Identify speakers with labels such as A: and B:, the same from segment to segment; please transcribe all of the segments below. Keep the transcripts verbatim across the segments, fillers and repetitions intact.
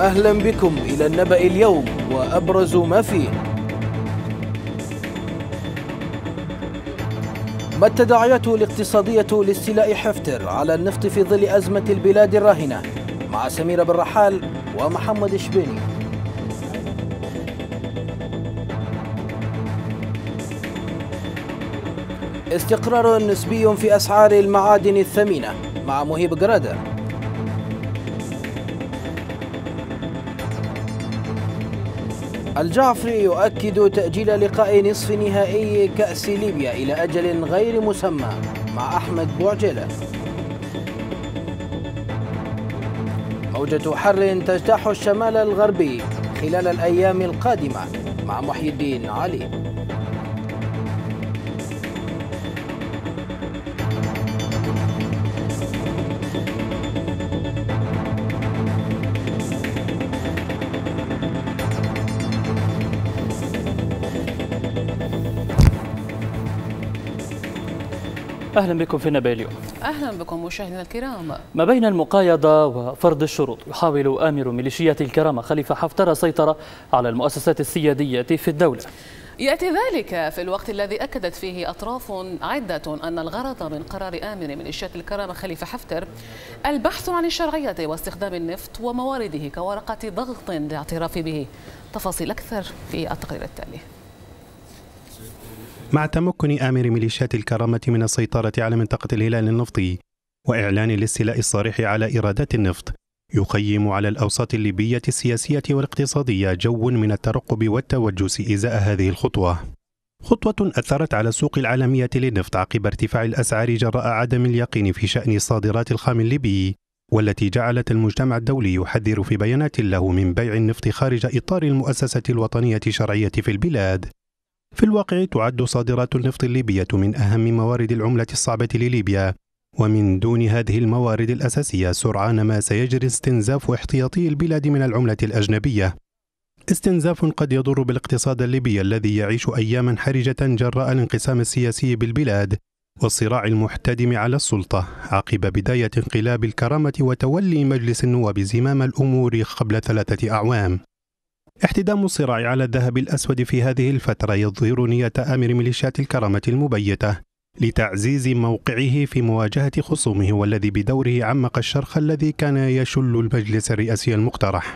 A: أهلا بكم إلى النبأ اليوم وأبرز ما فيه. ما التداعيات الاقتصادية لاستيلاء حفتر على النفط في ظل أزمة البلاد الراهنة؟ مع سميرة بن رحال ومحمد شبيني. استقرار نسبي في أسعار المعادن الثمينة مع مهيب قرادة. الجعفري يؤكد تأجيل لقاء نصف نهائي كأس ليبيا إلى أجل غير مسمى مع أحمد بوعجيلة. موجة حر تجتاح الشمال الغربي خلال الأيام القادمة مع محي الدين علي.
B: أهلا بكم في النبأ اليوم.
C: أهلا بكم مشاهدينا الكرام.
B: ما بين المقايضة وفرض الشروط يحاول آمر ميليشيات الكرامة خليفة حفتر السيطرة على المؤسسات السيادية في الدولة.
C: يأتي ذلك في الوقت الذي أكدت فيه أطراف عدة أن الغرض من قرار آمر ميليشيات الكرامة خليفة حفتر البحث عن الشرعية واستخدام النفط وموارده كورقة ضغط لاعتراف به. تفاصيل أكثر في التقرير التالي.
D: مع تمكن آمر ميليشيات الكرامة من السيطرة على منطقة الهلال النفطي وإعلان الاستيلاء الصريح على إيرادات النفط، يخيم على الأوساط الليبية السياسية والاقتصادية جو من الترقب والتوجس إزاء هذه الخطوة. خطوة أثرت على السوق العالمية للنفط عقب ارتفاع الأسعار جراء عدم اليقين في شأن صادرات الخام الليبي، والتي جعلت المجتمع الدولي يحذر في بيانات له من بيع النفط خارج إطار المؤسسة الوطنية الشرعية في البلاد. في الواقع تعد صادرات النفط الليبية من أهم موارد العملة الصعبة لليبيا، ومن دون هذه الموارد الأساسية سرعان ما سيجري استنزاف احتياطي البلاد من العملة الأجنبية، استنزاف قد يضر بالاقتصاد الليبي الذي يعيش أياما حرجة جراء الانقسام السياسي بالبلاد والصراع المحتدم على السلطة عقب بداية انقلاب الكرامة وتولي مجلس النواب زمام الأمور قبل ثلاثة أعوام. احتدام الصراع على الذهب الأسود في هذه الفترة يظهر نية آمر ميليشيات الكرامة المبيتة لتعزيز موقعه في مواجهة خصومه، والذي بدوره عمق الشرخ الذي كان يشل المجلس الرئاسي المقترح.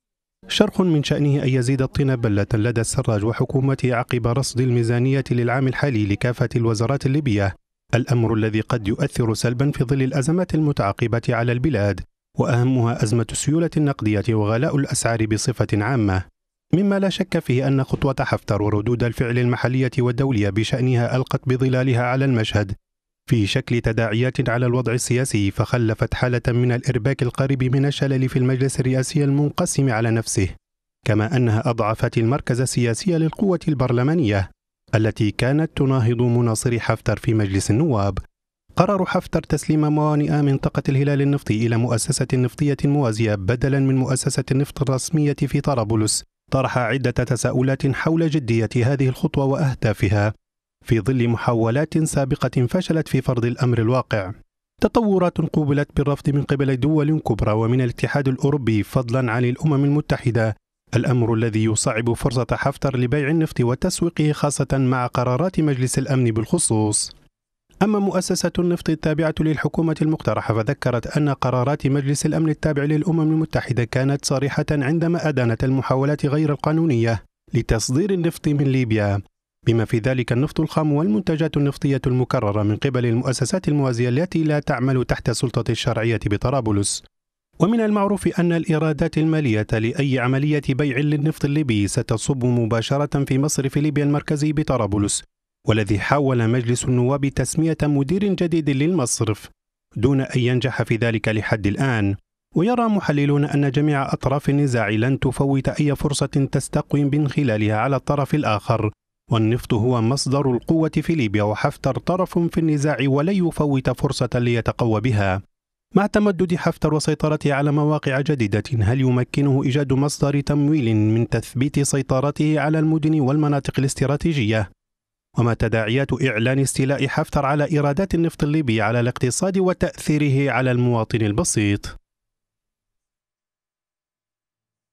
D: شرخ من شأنه أن يزيد الطين بلة لدى السراج وحكومته عقب رصد الميزانية للعام الحالي لكافة الوزارات الليبية، الأمر الذي قد يؤثر سلبا في ظل الأزمات المتعاقبة على البلاد، وأهمها أزمة السيولة النقدية وغلاء الأسعار بصفة عامة، مما لا شك فيه أن خطوة حفتر وردود الفعل المحلية والدولية بشأنها ألقت بظلالها على المشهد في شكل تداعيات على الوضع السياسي، فخلفت حالة من الإرباك القريب من الشلل في المجلس الرئاسي المنقسم على نفسه، كما أنها أضعفت المركز السياسي للقوة البرلمانية التي كانت تناهض مناصري حفتر في مجلس النواب. قرار حفتر تسليم موانئ منطقة الهلال النفطي إلى مؤسسة نفطية موازية بدلا من مؤسسة النفط الرسمية في طرابلس طرح عدة تساؤلات حول جدية هذه الخطوة وأهدافها في ظل محاولات سابقة فشلت في فرض الأمر الواقع. تطورات قوبلت بالرفض من قبل دول كبرى ومن الاتحاد الأوروبي فضلا عن الأمم المتحدة، الأمر الذي يصعب فرصة حفتر لبيع النفط وتسويقه خاصة مع قرارات مجلس الأمن بالخصوص. أما مؤسسة النفط التابعة للحكومة المقترحة فذكرت أن قرارات مجلس الأمن التابع للأمم المتحدة كانت صريحة عندما أدانت المحاولات غير القانونية لتصدير النفط من ليبيا، بما في ذلك النفط الخام والمنتجات النفطية المكررة من قبل المؤسسات الموازية التي لا تعمل تحت سلطة الشرعية بطرابلس. ومن المعروف أن الإيرادات المالية لأي عملية بيع للنفط الليبي ستصب مباشرة في مصرف ليبيا المركزي بطرابلس، والذي حاول مجلس النواب تسمية مدير جديد للمصرف دون أن ينجح في ذلك لحد الآن. ويرى محللون أن جميع أطراف النزاع لن تفوت أي فرصة تستقوي من خلالها على الطرف الآخر، والنفط هو مصدر القوة في ليبيا وحفتر طرف في النزاع ولن يفوت فرصة ليتقوى بها. مع تمدد حفتر وسيطرته على مواقع جديدة، هل يمكنه إيجاد مصدر تمويل من تثبيت سيطرته على المدن والمناطق الاستراتيجية؟ وما تداعيات إعلان استيلاء حفتر على إيرادات النفط الليبي على الاقتصاد وتأثيره على المواطن البسيط؟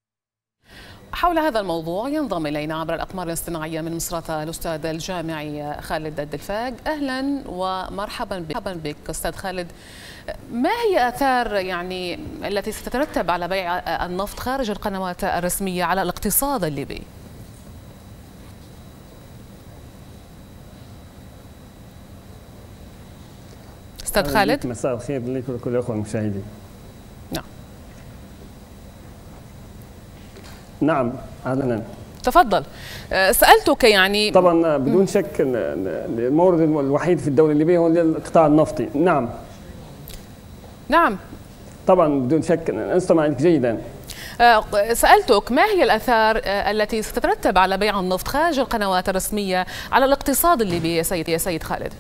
C: حول هذا الموضوع ينضم إلينا عبر الأقمار الاصطناعية من مصراتة الأستاذ الجامعي خالد الدلفاق. أهلا ومرحبا بك. مرحبا بك أستاذ خالد. ما هي آثار يعني التي ستترتب على بيع النفط خارج القنوات الرسمية على الاقتصاد الليبي؟ أستاذ خالد.
E: مساء الخير لكم ولكل الأخوة المشاهدين.
C: نعم.
E: نعم أهلا.
C: تفضل. سألتك يعني
E: طبعا بدون شك المورد الوحيد في الدولة الليبية هو القطاع النفطي. نعم.
C: نعم.
E: طبعا بدون شك أستمع لك جيدا.
C: سألتك ما هي الآثار التي ستترتب على بيع النفط خارج القنوات الرسمية على الاقتصاد الليبي يا سيد يا سيد خالد؟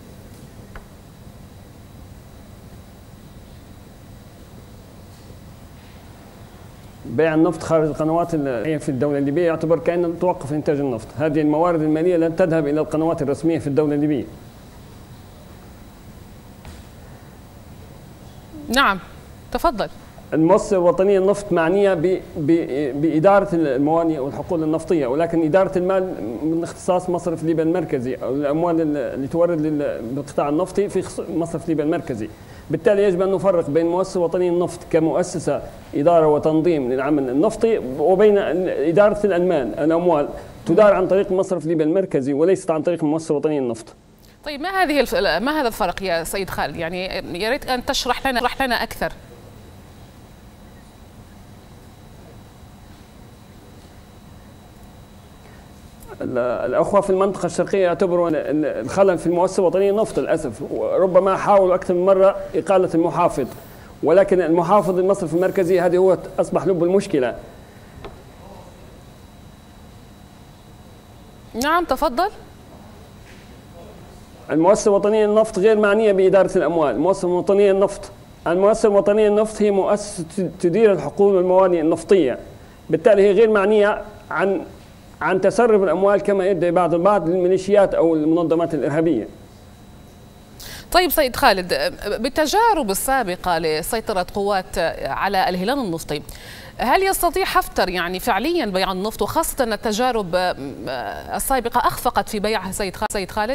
E: بيع النفط خارج القنوات في الدولة الليبية يعتبر كأنه توقف إنتاج النفط. هذه الموارد المالية لن تذهب إلى القنوات الرسمية في الدولة الليبية.
C: نعم تفضل.
E: المؤسسة الوطنية للنفط معنية بإدارة الموانئ والحقول النفطية، ولكن إدارة المال من اختصاص مصرف ليبيا المركزي أو الأموال اللي تورد للقطاع النفطي في مصرف ليبيا المركزي. بالتالي يجب أن نفرق بين المؤسسة الوطنية للنفط كمؤسسة إدارة وتنظيم للعمل النفطي وبين إدارة الأنمان الأموال تدار عن طريق مصرف ليبيا المركزي وليست عن طريق المؤسسة الوطنية للنفط.
C: طيب ما هذه الف... ما هذا الفرق يا سيد خالد؟ يعني يا ريت أن تشرح لنا تشرح لنا أكثر.
E: الأخوة في المنطقة الشرقية يعتبروا الخلل في المؤسسة الوطنية للنفط للأسف، وربما حاولوا أكثر من مرة إقالة المحافظ، ولكن المحافظ المصرف المركزي هذه هو أصبح لب المشكلة.
C: نعم تفضل.
E: المؤسسة الوطنية للنفط غير معنية بإدارة الأموال. المؤسسة الوطنية للنفط المؤسسة الوطنية للنفط هي مؤسسة تدير الحقول والموانئ النفطية، بالتالي هي غير معنية عن عن تسرب الأموال كما يدعي بعض البعض للميليشيات أو المنظمات الإرهابية.
C: طيب سيد خالد، بالتجارب السابقة لسيطرة قوات على الهلال النفطي، هل يستطيع حفتر يعني فعليا بيع النفط، وخاصة أن التجارب السابقة أخفقت في بيعها سيد خالد؟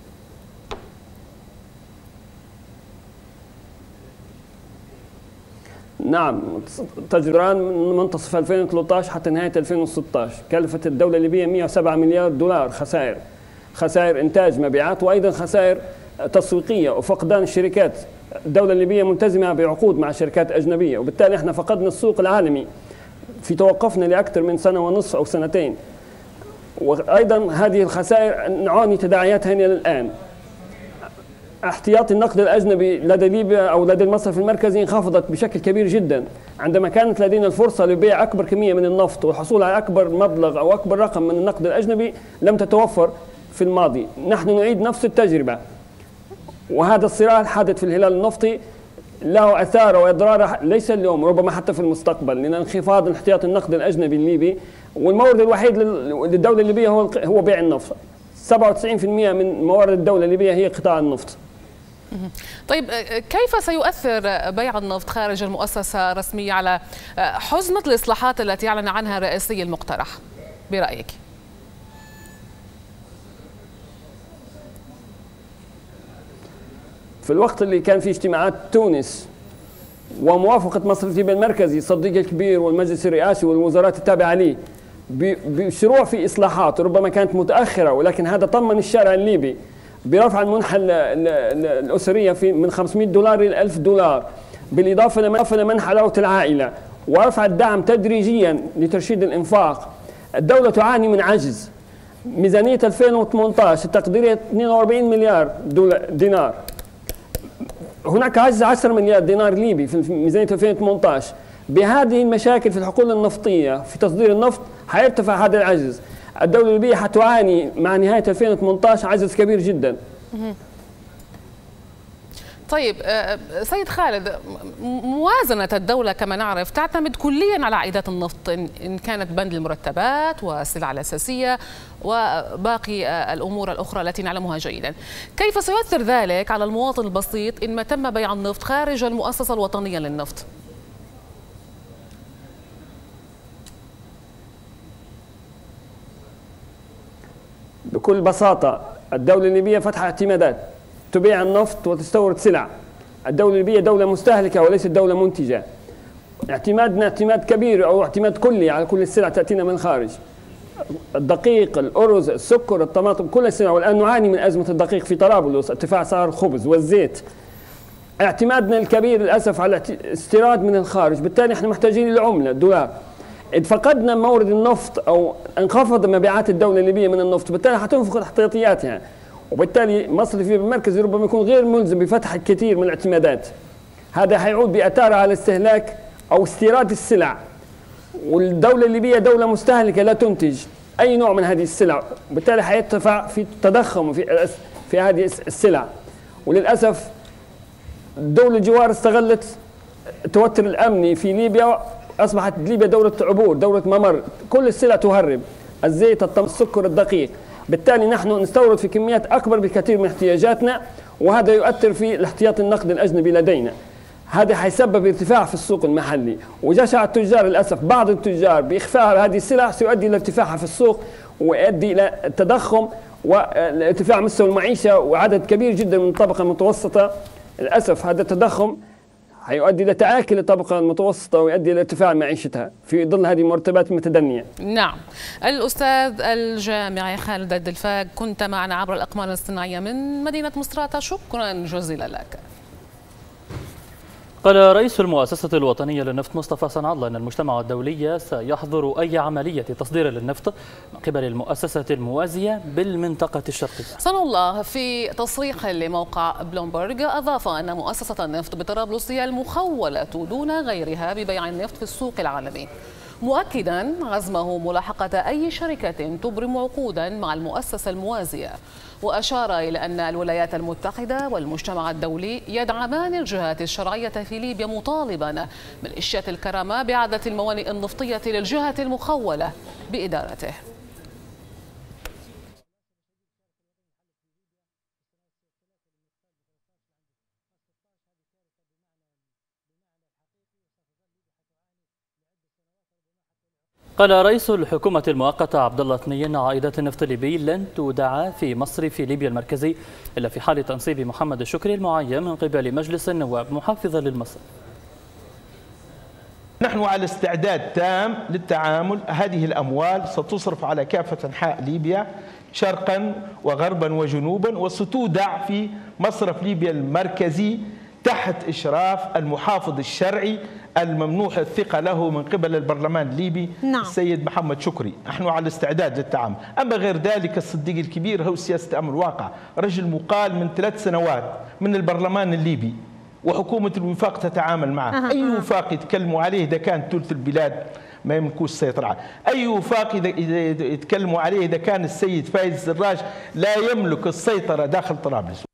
E: نعم، تجران من منتصف ألفين وثلاثة عشر حتى نهاية ألفين وستة عشر كلفت الدولة الليبية مئة وسبعة مليار دولار خسائر، خسائر إنتاج مبيعات وأيضا خسائر تسويقية وفقدان الشركات. الدولة الليبية ملتزمة بعقود مع شركات أجنبية، وبالتالي احنا فقدنا السوق العالمي في توقفنا لأكثر من سنة ونصف أو سنتين، وأيضا هذه الخسائر نعاني تداعياتها إلى الآن. احتياطي النقد الأجنبي لدى ليبيا أو لدى المصرف المركزي انخفضت بشكل كبير جدا، عندما كانت لدينا الفرصة لبيع أكبر كمية من النفط والحصول على أكبر مبلغ أو أكبر رقم من النقد الأجنبي لم تتوفر في الماضي. نحن نعيد نفس التجربة، وهذا الصراع الحادث في الهلال النفطي له أثار وأضرار ليس اليوم، ربما حتى في المستقبل، لأن انخفاض احتياطي النقد الأجنبي الليبي والمورد الوحيد للدولة الليبية هو هو بيع النفط. سبعة وتسعين بالمئة من موارد الدولة الليبية هي قطاع النفط.
C: طيب كيف سيؤثر بيع النفط خارج المؤسسة الرسمية على حزمة الإصلاحات التي أعلن عنها الرئاسي المقترح برأيك؟
E: في الوقت اللي كان في اجتماعات تونس وموافقة مصرف ليبيا المركزي الصديق الكبير والمجلس الرئاسي والوزارات التابعة له بشروع في إصلاحات ربما كانت متأخرة، ولكن هذا طمن الشارع الليبي برفع المنحة الأسرية في من خمسمئة دولار إلى ألف دولار، بالإضافة لمن حلاوة العائلة، ورفع الدعم تدريجيا لترشيد الإنفاق. الدولة تعاني من عجز. ميزانية ألفين وثمانية عشر التقديرية اثنين وأربعين مليار دينار، هناك عجز عشرة مليار دينار ليبي في ميزانية ألفين وثمانية عشر. بهذه المشاكل في الحقول النفطية في تصدير النفط حيرتفع هذا العجز. الدولة الليبية حتعاني مع نهاية ألفين وثمانية عشر عجز كبير جدا.
C: طيب سيد خالد، موازنة الدولة كما نعرف تعتمد كليا على عائدات النفط، إن كانت بند المرتبات والسلع الأساسية وباقي الأمور الأخرى التي نعلمها جيدا. كيف سيؤثر ذلك على المواطن البسيط إن ما تم بيع النفط خارج المؤسسة الوطنية للنفط؟
E: بكل بساطة الدولة الليبية فتحت اعتمادات تبيع النفط وتستورد سلع. الدولة الليبية دولة مستهلكة وليست دولة منتجة. اعتمادنا اعتماد كبير أو اعتماد كلي على كل السلع تأتينا من الخارج. الدقيق، الأرز، السكر، الطماطم، كل السلع. والآن نعاني من أزمة الدقيق في طرابلس، ارتفاع سعر الخبز والزيت. اعتمادنا الكبير للأسف على استيراد من الخارج، بالتالي احنا محتاجين للعملة الدولار. إذا فقدنا مورد النفط أو انخفض مبيعات الدولة الليبية من النفط، بالتالي حتنفق احتياطياتها، وبالتالي مصرف ليبيا المركزي ربما يكون غير ملزم بفتح الكثير من الاعتمادات. هذا حيعود بأثاره على استهلاك أو استيراد السلع، والدولة الليبية دولة مستهلكة لا تنتج أي نوع من هذه السلع، بالتالي حيرتفع في تضخم في في هذه السلع. وللأسف الدولة الجوار استغلت التوتر الأمني في ليبيا، أصبحت ليبيا دولة عبور، دولة ممر، كل السلع تهرب، الزيت، الطماطم، السكر، الدقيق. بالتالي نحن نستورد في كميات أكبر بكثير من احتياجاتنا، وهذا يؤثر في الاحتياطي النقدي الأجنبي لدينا. هذا حيسبب ارتفاع في السوق المحلي، وجشع التجار للأسف بعض التجار بإخفاء هذه السلع سيؤدي إلى ارتفاعها في السوق، ويؤدي إلى التضخم وارتفاع مستوى المعيشة، وعدد كبير جدا من الطبقة المتوسطة. للأسف هذا التضخم هيؤدي إلى تعاكل الطبقة المتوسطة ويؤدي إلى ارتفاع معيشتها في ظل هذه المرتبات المتدنية.
C: نعم. الأستاذ الجامعي خالد الدلفاق، كنت معنا عبر الأقمار الاصطناعية من مدينة مصراتة، شكرا جزيلا لك.
B: قال رئيس المؤسسة الوطنية للنفط مصطفى صنع الله أن المجتمع الدولي سيحظر أي عملية تصدير للنفط من قبل المؤسسة الموازية بالمنطقة الشرقية.
C: صنع الله في تصريح لموقع بلومبرج أضاف أن مؤسسة النفط بطرابلس هي المخولة دون غيرها ببيع النفط في السوق العالمي، مؤكدا عزمه ملاحقة أي شركة تبرم عقودا مع المؤسسة الموازية. وأشار إلى أن الولايات المتحدة والمجتمع الدولي يدعمان الجهات الشرعية في ليبيا، مطالبا ميليشيات الكرامة بإعادة الموانئ النفطية للجهة المخولة بإدارته.
B: قال رئيس الحكومة المؤقتة عبد الله ثنين عائدة النفط الليبي لن تودع في مصرف ليبيا المركزي إلا في حال تنصيب محمد الشكري المعين من قبل مجلس النواب محافظا للمصرف.
F: نحن على استعداد تام للتعامل. هذه الأموال ستصرف على كافة أنحاء ليبيا شرقا وغربا وجنوبا، وستودع في مصرف ليبيا المركزي تحت إشراف المحافظ الشرعي الممنوح الثقة له من قبل البرلمان الليبي. نعم. السيد محمد شكري. نحن على استعداد للتعامل. أما غير ذلك الصديق الكبير هو سياسة أمر واقع، رجل مقال من ثلاث سنوات من البرلمان الليبي وحكومة الوفاق تتعامل معه. أه. أي وفاق يتكلموا عليه إذا كان ثلث البلاد ما يملكوش السيطرة عليه؟ أي وفاق إذا يتكلموا عليه إذا كان السيد فايز السراج لا يملك السيطرة داخل طرابلس؟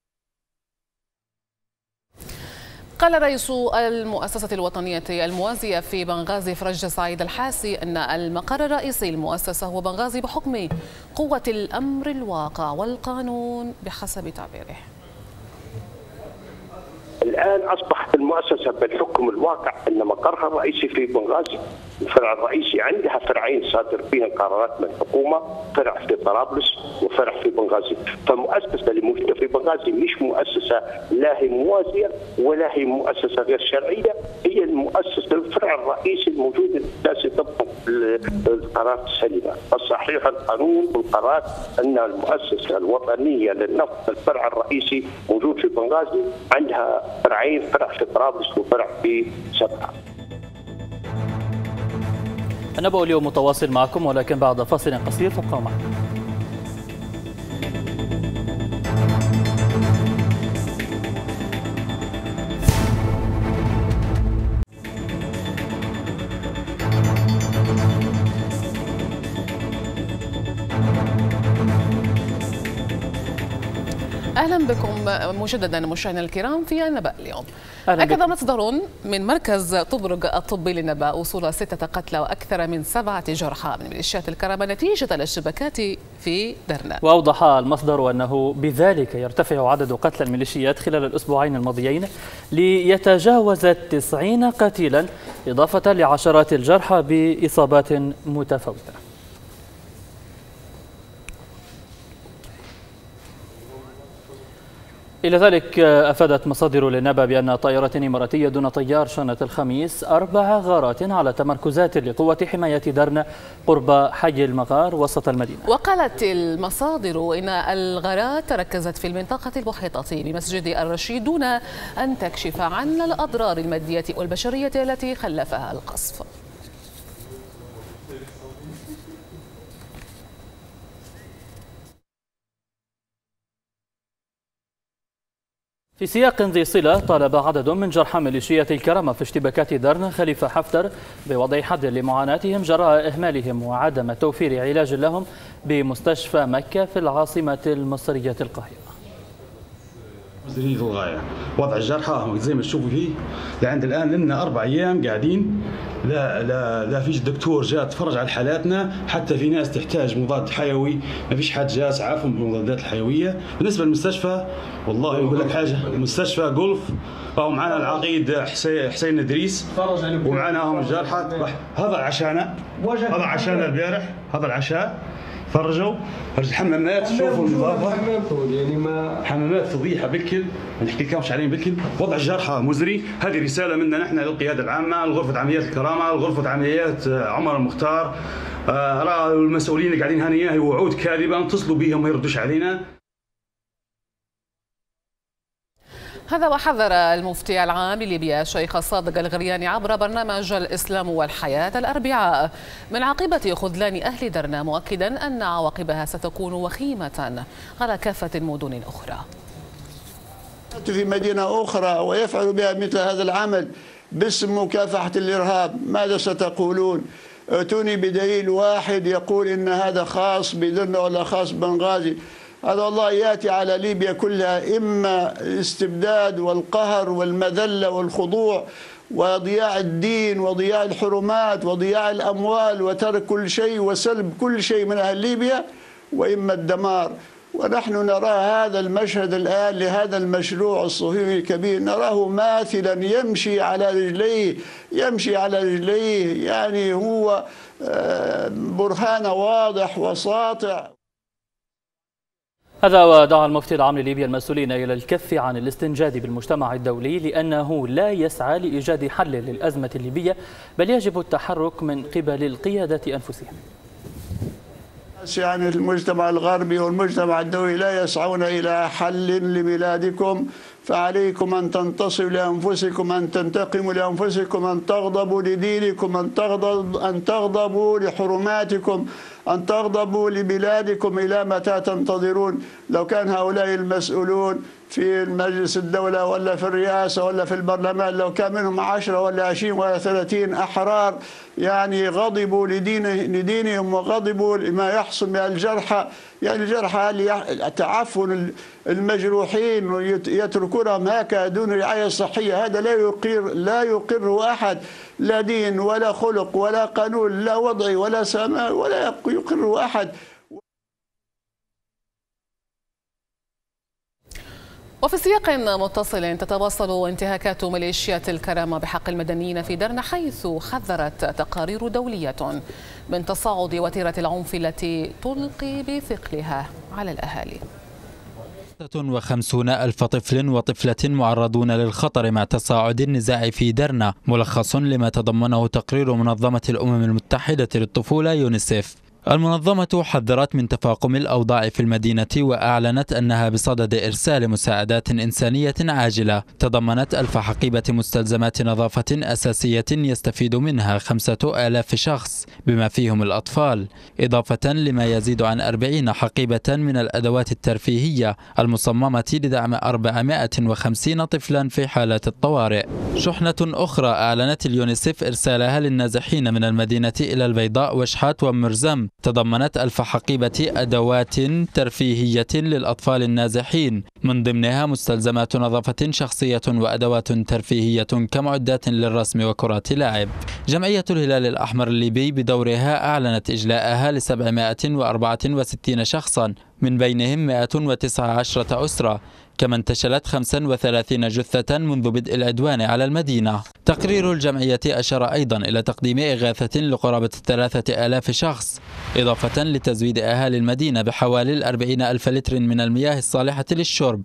C: قال رئيس المؤسسة الوطنية الموازية في بنغازي فرج سعيد الحاسي أن المقر الرئيسي للمؤسسة هو بنغازي بحكم قوة الأمر الواقع والقانون بحسب تعبيره.
G: الآن أصبحت المؤسسة بالحكم الواقع أن مقرها الرئيسي في بنغازي. الفرع الرئيسي عندها فرعين صادر فيها القرارات من الحكومة، فرع في طرابلس وفرع في بنغازي. فالمؤسسة اللي موجودة في بنغازي مش مؤسسة لا هي موازية ولا هي مؤسسة غير شرعية، هي المؤسسة الفرع الرئيسي الموجود الأساسي طبقا القرارات السليمة. الصحيح القانون والقرارات أن المؤسسة الوطنية للنفط الفرع الرئيسي موجود في بنغازي، عندها فرعين، فرع في طرابلس وفرع في سبعة.
B: النبأ اليوم متواصل معكم ولكن بعد فاصل قصير، فابقوا معنا.
C: أهلا بكم مجددا مشاهدينا الكرام في النبأ اليوم. أكد مصدر من مركز طبرق الطبي للنبأ وصول ستة قتلى وأكثر من سبعة جرحى من ميليشيات الكرامة نتيجة الاشتباكات في درنا.
B: وأوضح المصدر أنه بذلك يرتفع عدد قتلى الميليشيات خلال الأسبوعين الماضيين ليتجاوز تسعين قتيلا، إضافة لعشرات الجرحى بإصابات متفاوتة. إلى ذلك أفادت مصادر للنبأ بأن طائرة إماراتية دون طيار شنت الخميس أربع غارات على تمركزات لقوة حماية درنا قرب حي المغار وسط المدينة.
C: وقالت المصادر إن الغارات تركزت في المنطقة المحيطة بمسجد الرشيد دون أن تكشف عن الأضرار المادية والبشرية التي خلفها القصف.
B: في سياق ذي صلة، طالب عدد من جرحى ميليشيات الكرامة في اشتباكات درنا خليفة حفتر بوضع حد لمعاناتهم جراء إهمالهم وعدم توفير علاج لهم بمستشفى مكة في العاصمة المصرية القاهرة.
H: مزرية للغاية، وضع الجرحى زي ما تشوفوا فيه لعند الآن لنا أربع أيام قاعدين، لا لا لا فيش دكتور جاء تفرج على حالاتنا، حتى في ناس تحتاج مضاد حيوي ما فيش حد جاء اسعافهم بالمضادات الحيوية. بالنسبة للمستشفى والله يقول لك حاجة، مستشفى جولف أو معنا العقيد حسين حسين إدريس ومعنا هم الجرحى. هذا عشانا هذا عشانا البارح، هذا العشاء فرجوا الحمامات، شوفوا النظافه، حمامات فضيحه بالكل، ما نحكي لكمش عليهم بالكل. وضع الجرحى مزري. هذه رساله منا نحن للقياده العامه، لغرفه عمليات الكرامه، لغرفه عمليات عمر المختار، آه المسؤولين اللي قاعدين هنا هي وعود كاذبه، اتصلوا بهم ما يردوش علينا.
C: هذا وحذر المفتي العام لليبيا الشيخ الصادق الغرياني عبر برنامج الإسلام والحياة الأربعاء من عاقبة خذلان أهل درنا، مؤكدا أن عواقبها ستكون وخيمة على كافة المدن الأخرى.
I: في مدينة أخرى ويفعل بها مثل هذا العمل باسم مكافحة الإرهاب، ماذا ستقولون؟ ائتوني بدليل واحد يقول إن هذا خاص بدرنا ولا خاص بنغازي. هذا والله يأتي على ليبيا كلها، إما الاستبداد والقهر والمذلة والخضوع وضياع الدين وضياع الحرمات وضياع الأموال وترك كل شيء وسلب كل شيء من أهل ليبيا، وإما الدمار. ونحن نرى هذا المشهد الآن لهذا المشروع الصهيوني الكبير، نراه ماثلا يمشي على رجليه يمشي على رجليه يعني هو برهان واضح وساطع.
B: هذا ودعا المفتي العام لليبيا المسؤولين إلى الكف عن الاستنجاد بالمجتمع الدولي، لأنه لا يسعى لإيجاد حل للأزمة الليبية، بل يجب التحرك من قبل القيادة أنفسهم.
I: يعني المجتمع الغربي والمجتمع الدولي لا يسعون إلى حل لبلادكم، فعليكم أن تنتصروا لأنفسكم، أن تنتقموا لأنفسكم، أن تغضبوا لدينكم، أن تغضبوا أن تغضبوا لحرماتكم، أن تغضبوا لبلادكم. إلى متى تنتظرون؟ لو كان هؤلاء المسؤولون في مجلس الدولة ولا في الرئاسة ولا في البرلمان، لو كان منهم عشرة ولا عشرين ولا ثلاثين أحرار يعني غضبوا لدين لدينهم وغضبوا لما يحصل من الجرحى، يعني الجرحى تعفن المجروحين ويتركونهم هكذا دون رعاية صحية، هذا لا يقر لا يقره أحد، لا دين ولا خلق ولا قانون، لا وضعي ولا سماء ولا يقره أحد.
C: وفي سياق متصل، تتواصل انتهاكات ميليشيات الكرامة بحق المدنيين في درنا، حيث حذرت تقارير دولية من تصاعد وتيرة العنف التي تلقي بثقلها على الأهالي.
J: ستة وخمسين ألف طفل وطفلة معرضون للخطر مع تصاعد النزاع في درنا، ملخص لما تضمنه تقرير منظمة الأمم المتحدة للطفولة يونيسيف. المنظمة حذرت من تفاقم الأوضاع في المدينة، وأعلنت أنها بصدد إرسال مساعدات إنسانية عاجلة تضمنت ألف حقيبة مستلزمات نظافة أساسية يستفيد منها خمسة آلاف شخص بما فيهم الأطفال، إضافة لما يزيد عن أربعين حقيبة من الأدوات الترفيهية المصممة لدعم أربعمائة وخمسين طفلا في حالات الطوارئ. شحنة أخرى أعلنت اليونيسيف إرسالها للنازحين من المدينة إلى البيضاء وشحات ومرزم، تضمنت ألف حقيبة أدوات ترفيهية للأطفال النازحين، من ضمنها مستلزمات نظافة شخصية وأدوات ترفيهية كمعدات للرسم وكرات لعب. جمعية الهلال الأحمر الليبي بدورها أعلنت إجلاءها لسبعمائة وأربعة وستين شخصا، من بينهم مائة وتسعة عشر أسرة، كما انتشلت خمسة وثلاثين جثة منذ بدء العدوان على المدينة. تقرير الجمعية أشار أيضا إلى تقديم إغاثة لقرابة ثلاثة آلاف شخص، إضافة لتزويد أهالي المدينة بحوالي الأربعين ألف لتر من المياه الصالحة للشرب،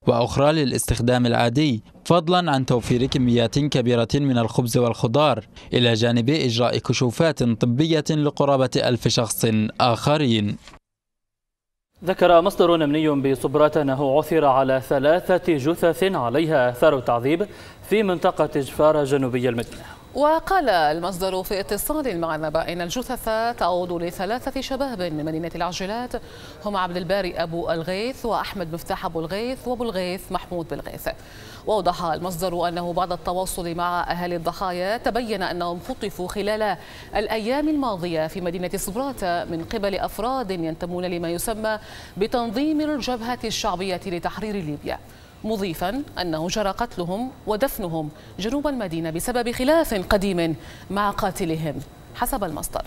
J: وأخرى للاستخدام العادي، فضلا عن توفير كميات كبيرة من الخبز والخضار، إلى جانب إجراء كشوفات طبية لقرابة ألف شخص آخرين.
B: ذكر مصدر أمني بصبرات أنه عثر على ثلاثة جثث عليها آثار تعذيب في منطقة جفار جنوبي المدينة.
C: وقال المصدر في اتصال مع النبأ إن الجثث تعود لثلاثة شباب من مدينة العجلات، هم عبد الباري أبو الغيث وأحمد مفتاح أبو الغيث وأبو الغيث محمود بالغيث. وأوضح المصدر أنه بعد التواصل مع أهالي الضحايا تبين أنهم خطفوا خلال الأيام الماضية في مدينة صبرات من قبل أفراد ينتمون لما يسمى بتنظيم الجبهة الشعبية لتحرير ليبيا، مضيفا أنه جرى قتلهم ودفنهم جنوب المدينة بسبب خلاف قديم مع قاتلهم حسب المصدر.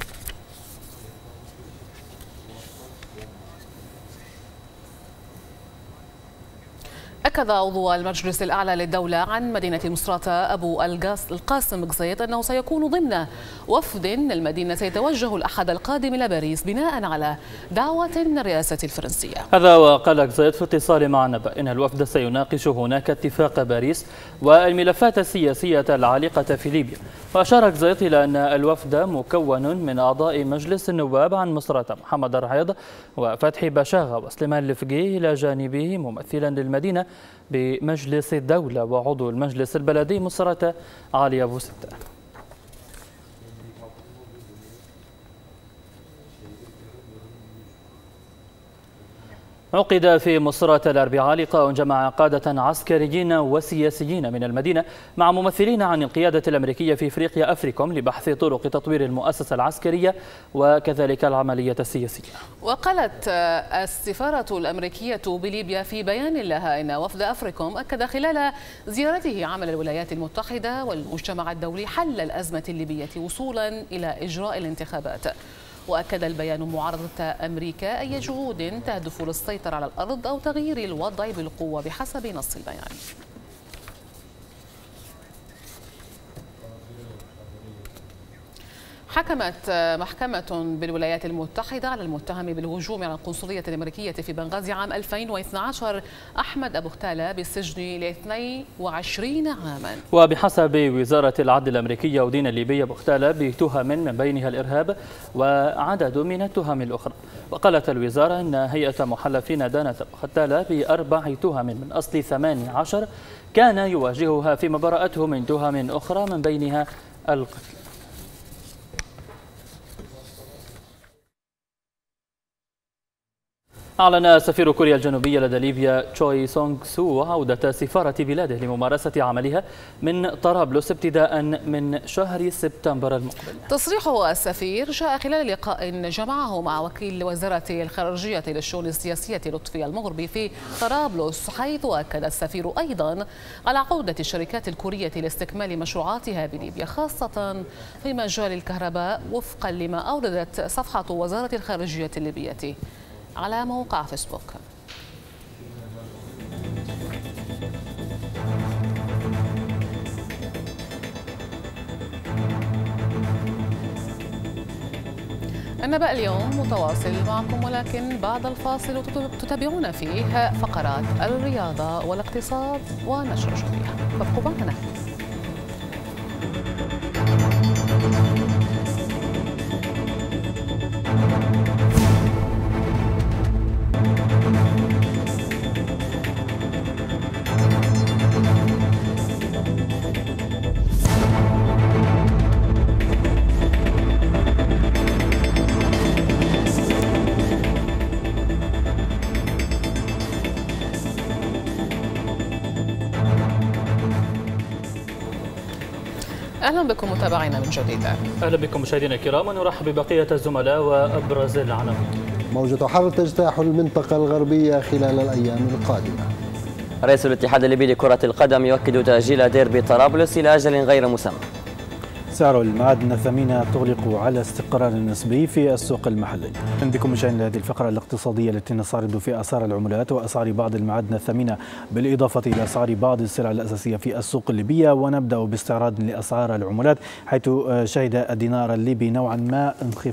C: أكد عضو المجلس الأعلى للدولة عن مدينة مصراتة أبو القاسم قزيط أنه سيكون ضمن وفد المدينة سيتوجه الأحد القادم إلى باريس بناء على دعوة من الرئاسة الفرنسية.
B: هذا وقال قزيط في اتصال مع النبأ إن الوفد سيناقش هناك اتفاق باريس والملفات السياسية العالقة في ليبيا. وأشار قزيط إلى أن الوفد مكون من أعضاء مجلس النواب عن مصراتة محمد الرعيض وفتحي بشاغة وسليمان الفقيه، إلى جانبه ممثلا للمدينة بمجلس الدولة وعضو المجلس البلدي مصراتة علي أبو ستة. عقد في مصراتة الأربعاء لقاء جمع قادة عسكريين وسياسيين من المدينة مع ممثلين عن القيادة الأمريكية في إفريقيا أفريكوم لبحث طرق تطوير المؤسسة العسكرية وكذلك العملية السياسية.
C: وقالت السفارة الأمريكية بليبيا في بيان لها إن وفد أفريكوم أكد خلال زيارته عمل الولايات المتحدة والمجتمع الدولي حل الأزمة الليبية وصولا إلى إجراء الانتخابات. وأكد البيان معارضة أمريكا أي جهود تهدف للسيطرة على الأرض أو تغيير الوضع بالقوة بحسب نص البيان. حكمت محكمة بالولايات المتحدة على المتهم بالهجوم على القنصلية الأمريكية في بنغازي عام ألفين واثني عشر أحمد أبو اختالة بالسجن لاثنين وعشرين عاما.
B: وبحسب وزارة العدل الأمريكية أدين الليبي أبو اختالة بتهم من بينها الإرهاب وعدد من التهم الأخرى. وقالت الوزارة أن هيئة محلفين دانت أبو اختالة بأربع تهم من أصل ثماني عشر كان يواجهها فيما برأته من تهم أخرى من بينها القتل. أعلن سفير كوريا الجنوبية لدى ليبيا تشوي سونغ سو عودة سفارة بلاده لممارسة عملها من طرابلس ابتداء من شهر سبتمبر المقبل.
C: تصريح السفير جاء خلال لقاء جمعه مع وكيل وزارة الخارجية للشؤون السياسية لطفي المغربي في طرابلس، حيث أكد السفير أيضا على عودة الشركات الكورية لاستكمال مشروعاتها بليبيا خاصة في مجال الكهرباء وفقا لما أوردت صفحة وزارة الخارجية الليبية على موقع فيسبوك. النبأ اليوم متواصل معكم، ولكن بعد الفاصل تتابعون فيه فقرات الرياضة والاقتصاد ونشر جديدة، فابقوا معنا. أهلا بكم متابعينا من جديد.
B: أهلا بكم مشاهدينا الكرام، ونرحب ببقية الزملاء وأبرز العناوين.
K: موجة حر تجتاح المنطقة الغربية خلال الأيام القادمة.
L: رئيس الاتحاد الليبي لكرة القدم يؤكد تأجيل ديربي طرابلس إلى أجل غير مسمى.
A: سعر المعادن الثمينة تغلق على استقرار نسبي في السوق المحلي. بكم مشاهدينا لهذه الفقرة الاقتصادية التي نستعرض في أسعار العملات وأسعار بعض المعادن الثمينة بالإضافة إلى أسعار بعض السلع الأساسية في السوق الليبية. ونبدأ باستعراض لأسعار العملات، حيث شهد الدينار الليبي نوعا ما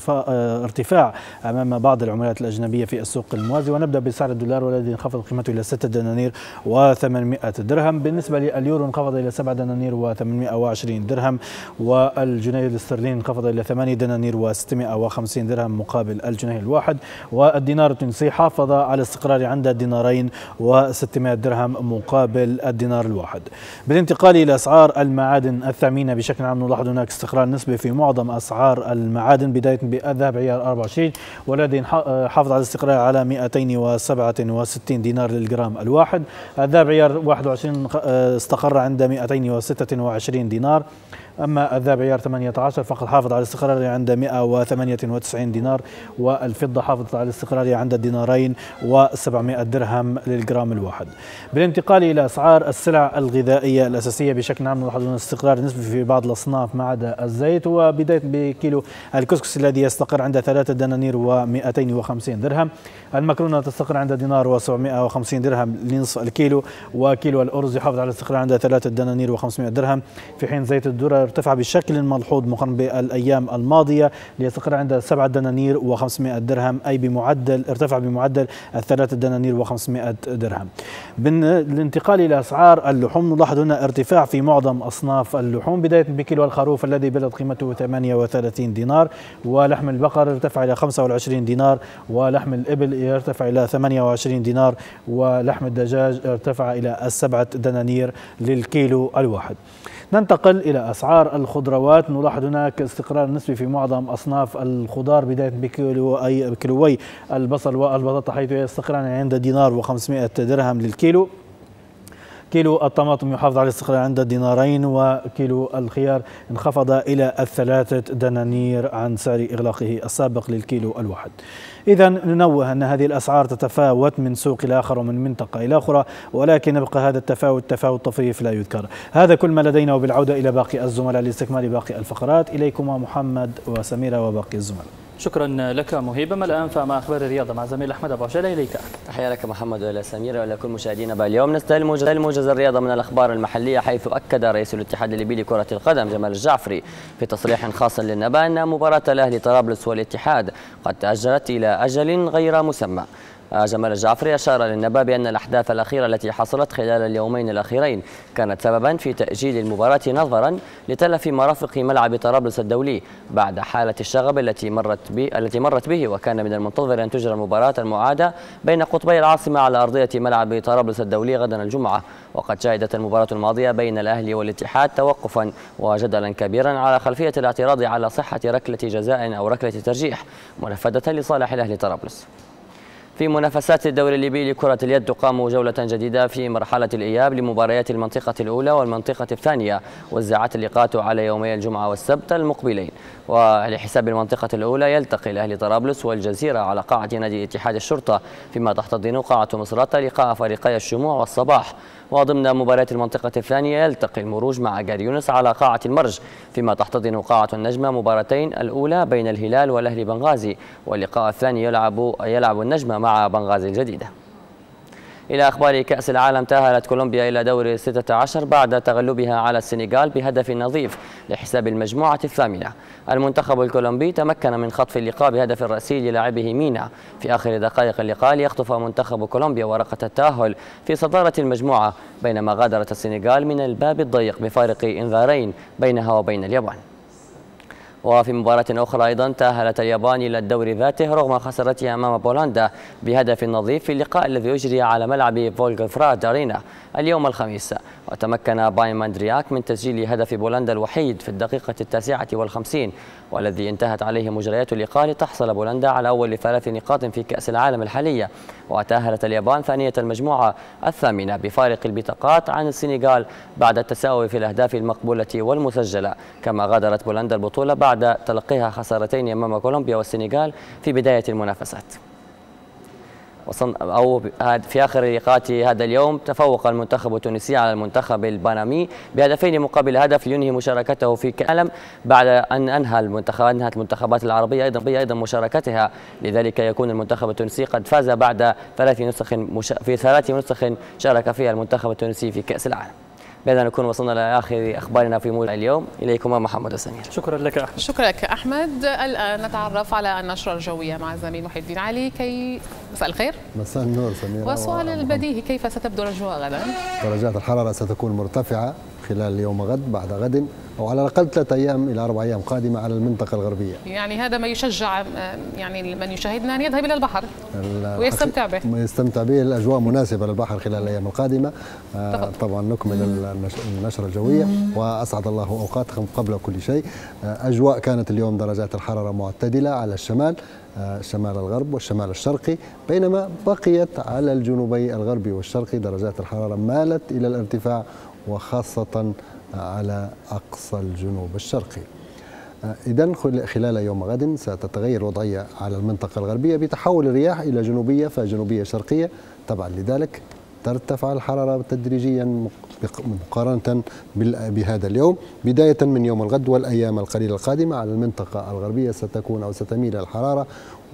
A: ارتفاع أمام بعض العملات الأجنبية في السوق الموازي. ونبدأ بسعر الدولار والذي انخفض قيمته إلى ستة دنانير وثمانمائة درهم. بالنسبة لليورو انخفض إلى سبعة دنانير وثمانمائة وعشرين درهم، والجنيه الاسترليني انخفض إلى ثمانية دنانير وستمائة وخمسين درهم مقابل الجنيه الواحد. والدينار التونسي حافظ على استقرار عند دينارين وستمائة درهم مقابل الدينار الواحد. بالانتقال إلى أسعار المعادن الثمينة بشكل عام، نلاحظ هناك استقرار نسبي في معظم أسعار المعادن، بداية بالذهب عيار أربعة وعشرين والذي حافظ على الاستقرار على مئتين وسبعة وستين دينار للجرام الواحد. الذهب عيار واحد وعشرين استقر عند مئتين وستة وعشرين دينار. أما الذهب عيار ثمانية عشر فقد حافظ على الاستقرار عند مئة وثمانية وتسعين دينار، والفضة حافظت على الاستقرار عند دينارين وسبعمائة درهم للجرام الواحد. بالانتقال إلى أسعار السلع الغذائية الأساسية بشكل عام، نلاحظ استقرار نسبي في بعض الأصناف ما عدا الزيت، وبداية بكيلو الكسكس الذي يستقر عند ثلاثة دنانير ومئتين وخمسين درهم. المكرونة تستقر عند دينار وسبعمائة وخمسين درهم لنصف الكيلو، وكيلو الأرز يحافظ على الاستقرار عند ثلاثة دنانير وخمسمائة درهم، في حين زيت الذرة ارتفع بشكل ملحوظ مقارنة بالأيام الماضية ليستقر عند سبعة دنانير وخمسمائة درهم، أي بمعدل ارتفع بمعدل الثلاثة دنانير وخمسمائة درهم. بالانتقال إلى أسعار اللحوم، نلاحظ هنا ارتفاع في معظم أصناف اللحوم، بداية بكيلو الخروف الذي بلغ قيمته ثمانية وثلاثين دينار، ولحم البقر ارتفع إلى خمسة وعشرين دينار، ولحم الإبل يرتفع إلى ثمانية وعشرين دينار، ولحم الدجاج ارتفع إلى السبعة دنانير للكيلو الواحد. ننتقل إلى أسعار الخضروات، نلاحظ هناك استقرار نسبي في معظم أصناف الخضار، بداية بكيلو أي بكيلوي البصل والبطاطا حيث يستقران عند دينار وخمسمائة درهم للكيلو. كيلو الطماطم يحافظ على الاستقرار عند دينارين، وكيلو الخيار انخفض إلى الثلاثة دنانير عن سعر إغلاقه السابق للكيلو الواحد. إذا ننوه أن هذه الأسعار تتفاوت من سوق إلى آخر ومن منطقة إلى أخرى، ولكن يبقى هذا التفاوت تفاوت طفيف لا يذكر. هذا كل ما لدينا، وبالعودة إلى باقي الزملاء لاستكمال باقي الفقرات. إليكم محمد وسميرة وباقي الزملاء.
B: شكرا لك مهيب. ما الآن فمع أخبار الرياضة مع زميل أحمد أبو عجالة. إليك.
L: تحية لك محمد وإلى سميرة وإلى كل مشاهدينا. اليوم نستهل موجز الرياضة من الأخبار المحلية، حيث أكد رئيس الاتحاد الليبي لكرة القدم جمال الجعفري في تصريح خاص للنبأ أن مباراة الأهلي طرابلس والاتحاد قد تأجلت إلى أجل غير مسمى. جمال الجعفري أشار للنبأ بأن الأحداث الأخيرة التي حصلت خلال اليومين الأخيرين كانت سببا في تأجيل المباراة نظرا لتلف مرافق ملعب طرابلس الدولي بعد حالة الشغب التي مرت به التي مرت به وكان من المنتظر أن تجرى المباراة المعادة بين قطبي العاصمة على أرضية ملعب طرابلس الدولي غدا الجمعة. وقد شهدت المباراة الماضية بين الأهلي والاتحاد توقفا وجدلا كبيرا على خلفية الاعتراض على صحة ركلة جزاء أو ركلة ترجيح منفذة لصالح الأهلي طرابلس. في منافسات الدوري الليبي لكرة اليد تقام جولة جديدة في مرحلة الإياب لمباريات المنطقة الأولى والمنطقة الثانية، وزعت اللقاءات على يومي الجمعة والسبت المقبلين. ولحساب المنطقة الأولى يلتقي الأهلي طرابلس والجزيرة على قاعة نادي اتحاد الشرطة، فيما تحتضن قاعة مصراتة لقاء فريقي الشموع والصباح. وضمن مباريات المنطقة الثانية يلتقي المروج مع جار يونس على قاعة المرج، فيما تحتضن قاعة النجمة مباراتين، الأولى بين الهلال والأهلي بنغازي، واللقاء الثاني يلعب يلعب النجمة مع بنغازي الجديدة. إلى أخبار كأس العالم، تأهلت كولومبيا إلى دور ستة عشر بعد تغلبها على السنغال بهدف نظيف لحساب المجموعة الثامنة. المنتخب الكولومبي تمكن من خطف اللقاء بهدف رأسي للاعبه مينا في آخر دقائق اللقاء ليخطف منتخب كولومبيا ورقة التأهل في صدارة المجموعة، بينما غادرت السنغال من الباب الضيق بفارق إنذارين بينها وبين اليابان. وفي مباراة أخرى أيضا تأهلت اليابان إلى الدور ذاته رغم خسارتها أمام بولندا بهدف نظيف في اللقاء الذي يجري على ملعب فولغفراد أرينا اليوم الخميس. وتمكن باين ماندرياك من تسجيل هدف بولندا الوحيد في الدقيقة التاسعة والخمسين، والذي انتهت عليه مجريات اللقاء لتحصل بولندا على أول ثلاث نقاط في كأس العالم الحالية. وتأهلت اليابان ثانية المجموعة الثامنة بفارق البطاقات عن السنغال بعد التساوي في الأهداف المقبولة والمسجلة، كما غادرت بولندا البطولة بعد تلقيها خسارتين أمام كولومبيا والسنغال في بداية المنافسات. أو في آخر لقاءاته هذا اليوم تفوق المنتخب التونسي على المنتخب البنمي بهدفين مقابل هدف لينهي مشاركته في كأس العالم بعد أن أنهى المنتخب أنهت المنتخبات العربية أيضا أيضا مشاركتها. لذلك يكون المنتخب التونسي قد فاز بعد ثلاث نسخ مش... في ثلاث نسخ شارك فيها المنتخب التونسي في كأس العالم. بهذا نكون وصلنا لآخر أخبارنا في موجز اليوم. إليكم محمد وسمير.
B: شكرا لك أحمد.
C: شكرا لك أحمد. الآن نتعرف على النشرة الجوية مع الزميل محي الدين علي. كي مساء الخير.
K: مساء النور سميرة.
C: وسؤال البديهي، كيف ستبدو الأجواء غدا؟
K: درجات الحرارة ستكون مرتفعة خلال يوم غد بعد غد، أو على الأقل ثلاثة أيام إلى أربع أيام قادمة على المنطقة الغربية.
C: يعني هذا ما يشجع يعني من يشاهدنا أن يذهب إلى البحر ويستمتع به.
K: يستمتع به، الأجواء مناسبة للبحر خلال الأيام القادمة. آه طبعا نكمل النشرة الجوية. وأسعد الله أوقاتكم قبل كل شيء. آه أجواء كانت اليوم درجات الحرارة معتدلة على الشمال، آه شمال الغرب والشمال الشرقي، بينما بقيت على الجنوبي الغربي والشرقي درجات الحرارة مالت إلى الارتفاع، وخاصة على أقصى الجنوب الشرقي. إذن خلال يوم غد ستتغير الوضعية على المنطقة الغربية بتحول الرياح إلى جنوبية فجنوبية شرقية. طبعا لذلك ترتفع الحرارة تدريجيا مقارنة بهذا اليوم، بداية من يوم الغد والأيام القليلة القادمة. على المنطقة الغربية ستكون أو ستميل الحرارة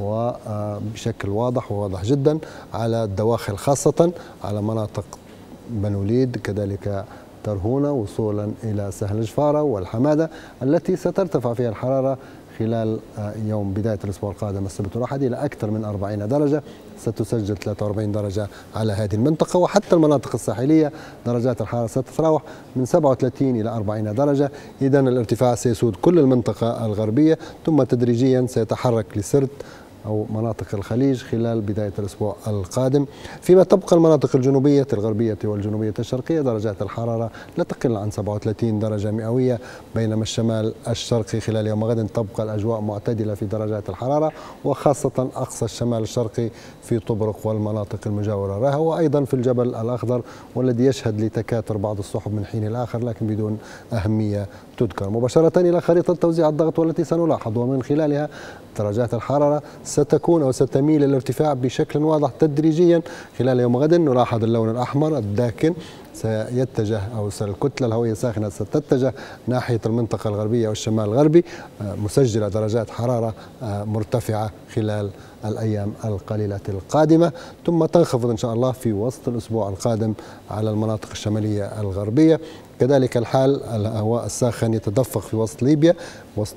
K: وبشكل واضح وواضح جدا على الدواخل، خاصة على مناطق بن وليد كذلك ترهونة وصولا إلى سهل جفارة والحمادة، التي سترتفع فيها الحرارة خلال يوم بداية الأسبوع القادم السبت والأحد إلى أكثر من أربعين درجة. ستسجل ثلاثة وأربعين درجة على هذه المنطقة، وحتى المناطق الساحلية درجات الحرارة ستتراوح من سبعة وثلاثين إلى أربعين درجة. إذن الارتفاع سيسود كل المنطقة الغربية، ثم تدريجيا سيتحرك لسرت أو مناطق الخليج خلال بداية الأسبوع القادم. فيما تبقى المناطق الجنوبية الغربية والجنوبية الشرقية درجات الحرارة لا تقل عن سبعة وثلاثين درجة مئوية، بينما الشمال الشرقي خلال يوم غد تبقى الأجواء معتدلة في درجات الحرارة، وخاصة أقصى الشمال الشرقي في طبرق والمناطق المجاورة لها، وأيضا في الجبل الأخضر والذي يشهد لتكاثر بعض السحب من حين لآخر لكن بدون أهمية تذكر. مباشرة إلى خريطة توزيع الضغط والتي سنلاحظ ومن خلالها درجات الحرارة ستكون أو ستميل الارتفاع بشكل واضح تدريجيا خلال يوم غد. نلاحظ اللون الأحمر الداكن سيتجه أو الكتلة الهوية الساخنة ستتجه ناحية المنطقة الغربية والشمال الغربي، مسجلة درجات حرارة مرتفعة خلال الأيام القليلة القادمة، ثم تنخفض إن شاء الله في وسط الأسبوع القادم على المناطق الشمالية الغربية. كذلك الحال الهواء الساخن يتدفق في وسط ليبيا وسط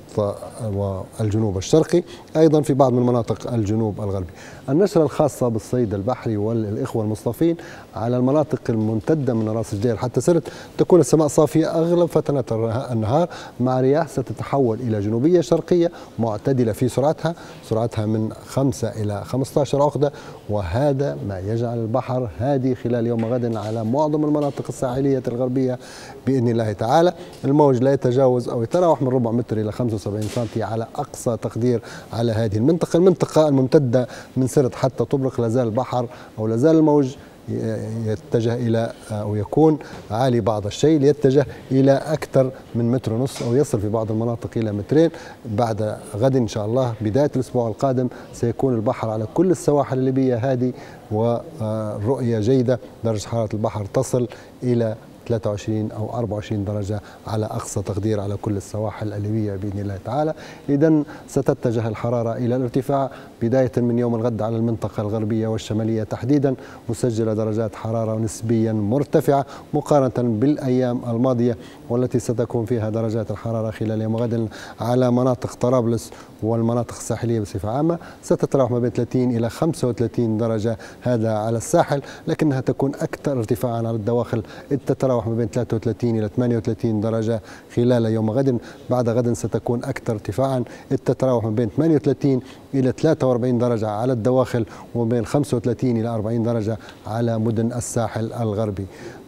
K: والجنوب الشرقي، أيضا في بعض من مناطق الجنوب الغربي. النشرة الخاصة بالصيد البحري والإخوة المصطفين على المناطق الممتدة من راس الجير حتى سرت تكون السماء صافية أغلب فترات النهار، مع رياح ستتحول إلى جنوبية شرقية معتدلة في سرعتها سرعتها من خمسة إلى خمسة عشر عقدة، وهذا ما يجعل البحر هادي خلال يوم غد على معظم المناطق الساحلية الغربية بإذن الله تعالى. الموج لا يتجاوز أو يتراوح من ربع متر إلى خمسة وسبعين سنتي على أقصى تقدير على هذه المنطقة. المنطقة الممتدة من سرت حتى طبرق لازال البحر أو لازال الموج يتجه إلى أو يكون عالي بعض الشيء ليتجه إلى أكثر من متر ونص أو يصل في بعض المناطق إلى مترين. بعد غد إن شاء الله بداية الأسبوع القادم سيكون البحر على كل السواحل الليبية هادي والرؤية جيدة، درجة حرارة البحر تصل إلى ثلاثة وعشرين أو أربعة وعشرين درجة على أقصى تقدير على كل السواحل الليبية بإذن الله تعالى. إذن ستتجه الحرارة إلى الارتفاع بداية من يوم الغد على المنطقة الغربية والشمالية تحديدا، مسجلة درجات حرارة نسبيا مرتفعة مقارنة بالأيام الماضية والتي ستكون فيها درجات الحرارة خلال يوم غد على مناطق طرابلس والمناطق الساحلية بصفة عامة ستتراوح ما بين ثلاثين إلى خمسة وثلاثين درجة، هذا على الساحل، لكنها تكون أكثر ارتفاعا على الدواخل تتراوح ما بين ثلاثة وثلاثين إلى ثمانية وثلاثين درجة خلال يوم غد. بعد غد ستكون أكثر ارتفاعا تتراوح ما بين ثمانية وثلاثين إلى ثلاثة وأربعين درجة على الدواخل وما بين خمسة وثلاثين إلى أربعين درجة على مدن الساحل الغربي.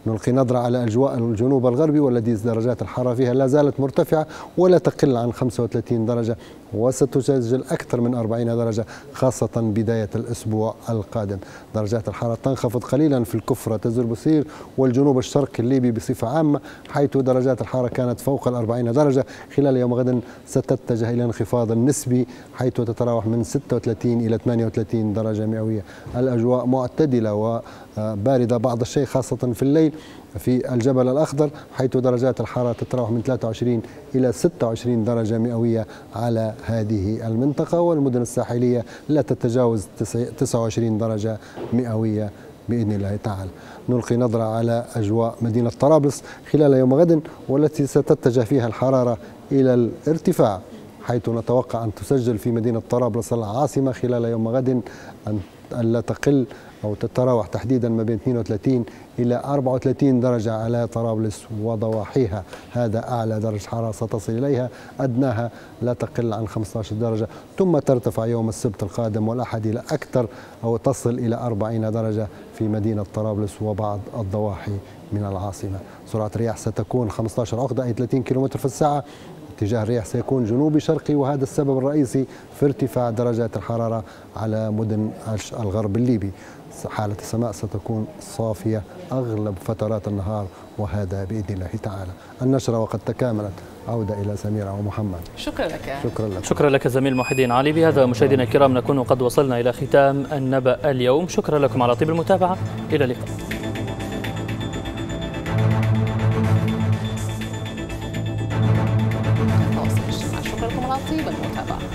K: نلقي نظرة على أجواء الجنوب الغربي والذي درجات الحرارة فيها لا زالت مرتفعة ولا تقل عن خمسة وثلاثين درجة، وستسجل أكثر من أربعين درجة خاصة بداية الأسبوع القادم. درجات الحرارة تنخفض قليلا في الكفرة تزر بصير والجنوب الشرقي الليبي بصفة عامة، حيث درجات الحرارة كانت فوق الأربعين درجة. خلال يوم غد ستتجه إلى انخفاض نسبي حيث تتراوح من ستة وثلاثين إلى ثمانية وثلاثين درجة مئوية. الأجواء معتدلة وباردة بعض الشيء خاصة في الليل في الجبل الأخضر، حيث درجات الحرارة تتراوح من ثلاثة وعشرين إلى ستة وعشرين درجة مئوية على هذه المنطقة، والمدن الساحلية لا تتجاوز تسعة وعشرين درجة مئوية بإذن الله تعالى. نلقي نظرة على أجواء مدينة طرابلس خلال يوم غد والتي ستتجه فيها الحرارة إلى الارتفاع، حيث نتوقع أن تسجل في مدينة طرابلس العاصمة خلال يوم غد أن لا تقل أو تتراوح تحديدا ما بين اثنين وثلاثين إلى أربعة وثلاثين درجة على طرابلس وضواحيها. هذا أعلى درجة حرارة ستصل إليها، أدناها لا تقل عن خمسة عشر درجة، ثم ترتفع يوم السبت القادم والأحد إلى أكثر أو تصل إلى أربعين درجة في مدينة طرابلس وبعض الضواحي من العاصمة. سرعة الرياح ستكون خمسة عشر عقدة أي ثلاثين كيلومتر في الساعة. اتجاه الرياح سيكون جنوبي شرقي، وهذا السبب الرئيسي في ارتفاع درجات الحرارة على مدن الغرب الليبي. حالة السماء ستكون صافية أغلب فترات النهار، وهذا بإذن الله تعالى. النشرة وقد تكاملت. عودة إلى سميرة ومحمد.
C: شكرا لك.
K: شكرا لك.
B: شكرا لك زميل محي الدين علي. بهذا مشاهدينا الكرام نكون قد وصلنا إلى ختام النبأ اليوم. شكرا لكم على طيب المتابعة، إلى اللقاء.
C: شكرا لكم على طيب المتابعة.